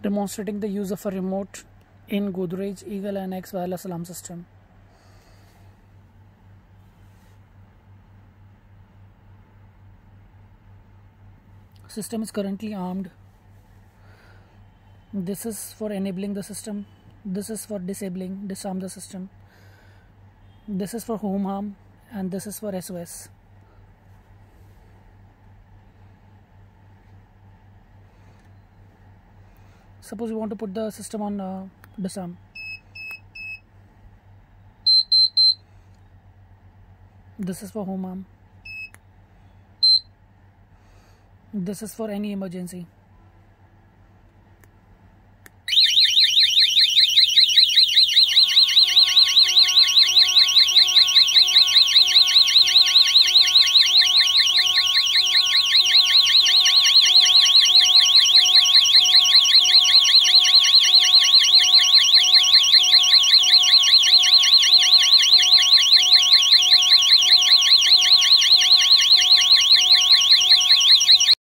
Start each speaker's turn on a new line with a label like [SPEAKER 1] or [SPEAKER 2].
[SPEAKER 1] demonstrating the use of a remote in Godrej Eagle NX wireless alarm system. System is currently armed. This is for enabling the system. This is for disarm the system. This is for home harm, and this is for SOS. Suppose you want to put the system on disarm. This is for home harm. This is for any emergency.